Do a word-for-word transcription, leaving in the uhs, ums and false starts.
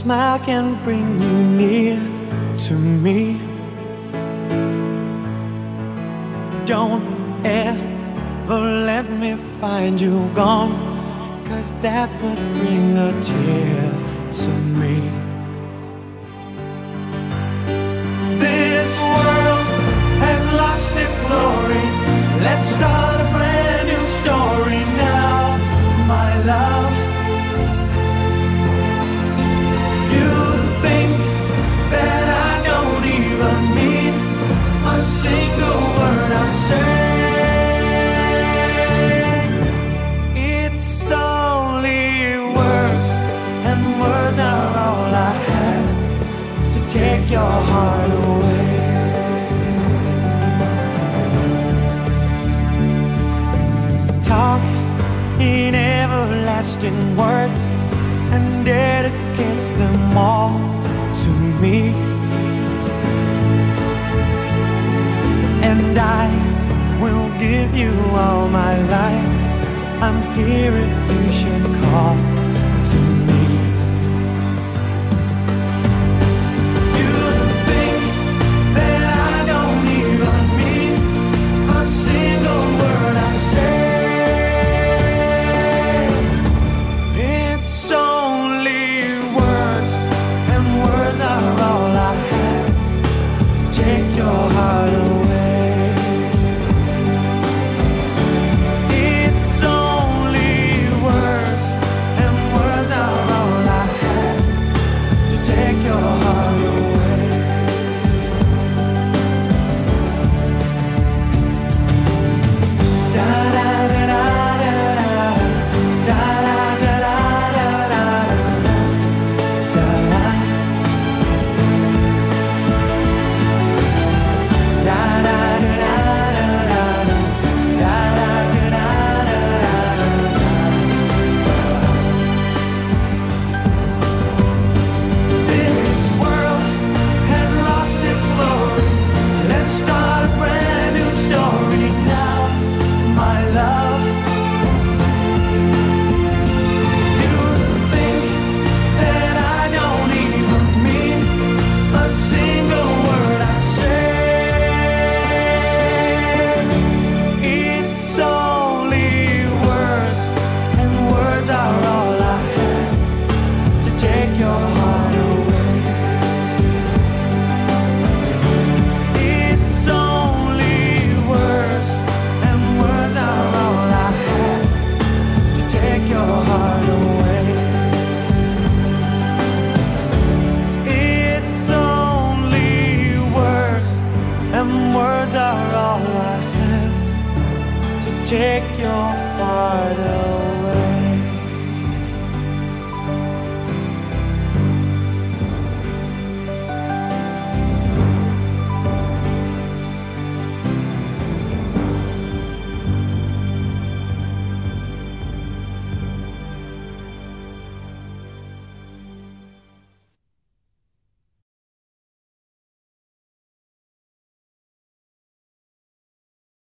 smile can bring you near to me. Don't ever let me find you gone, 'cause that would bring a tear to me. This world has lost its glory. Let's start a brand new story now, my love. You think that I don't even mean a single word I say. It's only words, and words are all I have to take your heart away. Talk in everlasting words and dedicate them all to me. And I will give you all my life. I'm here if you should call to me. You think that I don't even mean a single word I say. It's only words, and words are all I have to take your heart away. Take your heart away.